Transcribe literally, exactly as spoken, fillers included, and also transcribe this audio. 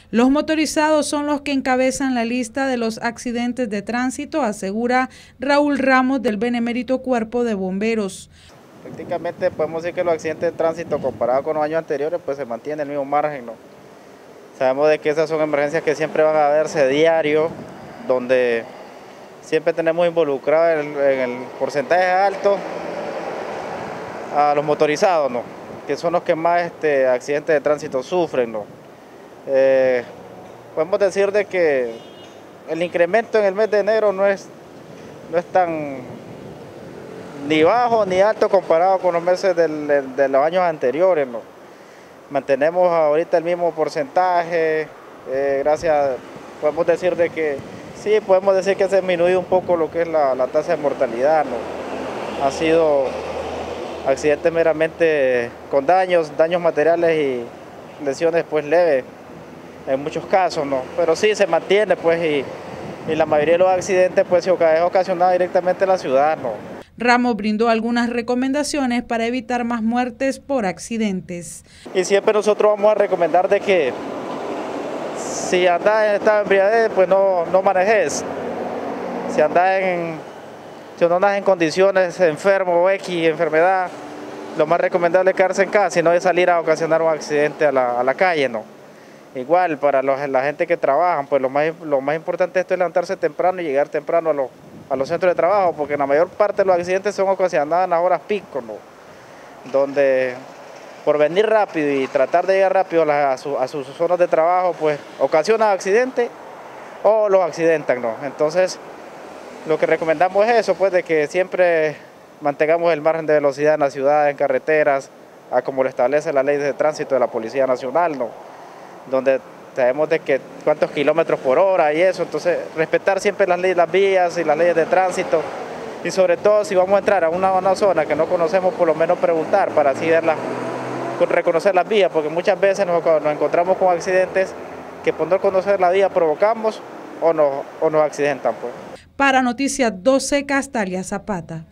Los motorizados son los que encabezan la lista de los accidentes de tránsito, asegura Raúl Ramos del Benemérito Cuerpo de Bomberos. Prácticamente podemos decir que los accidentes de tránsito comparados con los años anteriores pues se mantiene el mismo margen, ¿no? Sabemos de que esas son emergencias que siempre van a verse diario, donde siempre tenemos involucrados en, en el porcentaje alto a los motorizados, ¿no? Que son los que más este, accidentes de tránsito sufren, ¿no? Eh, podemos decir de que el incremento en el mes de enero no es, no es tan ni bajo ni alto comparado con los meses del, de, de los años anteriores, ¿no? Mantenemos ahorita el mismo porcentaje, eh, gracias, podemos decir de que sí, podemos decir que se ha disminuido un poco lo que es la, la tasa de mortalidad, ¿no? Ha sido accidentes meramente con daños, daños materiales y lesiones pues leves en muchos casos, ¿no? Pero sí se mantiene pues y, y la mayoría de los accidentes pues es ocasionada directamente en la ciudad, ¿no? Ramos brindó algunas recomendaciones para evitar más muertes por accidentes. Y siempre nosotros vamos a recomendar de que si andas en estado de embriaguez, pues no, no manejes. Si andas en, si no andas en condiciones enfermo o X enfermedad, lo más recomendable es quedarse en casa y no es salir a ocasionar un accidente a la, a la calle, ¿no? Igual para los, la gente que trabaja, pues lo más, lo más importante de esto es levantarse temprano y llegar temprano a los, a los centros de trabajo, porque la mayor parte de los accidentes son ocasionados en las horas pico, ¿no? Donde por venir rápido y tratar de llegar rápido a, su, a sus zonas de trabajo, pues ocasiona accidentes o los accidentan, ¿no? Entonces, lo que recomendamos es eso, pues de que siempre mantengamos el margen de velocidad en la ciudad, en carreteras, a como lo establece la ley de tránsito de la Policía Nacional, ¿no? Donde sabemos de que cuántos kilómetros por hora y eso, entonces respetar siempre las leyes, las vías y las leyes de tránsito, y sobre todo si vamos a entrar a una, una zona que no conocemos, por lo menos preguntar para así verla, reconocer las vías, porque muchas veces nos, nos encontramos con accidentes que por no conocer la vía provocamos o nos, o nos accidentan, pues. Para Noticias doce, Castalia Zapata.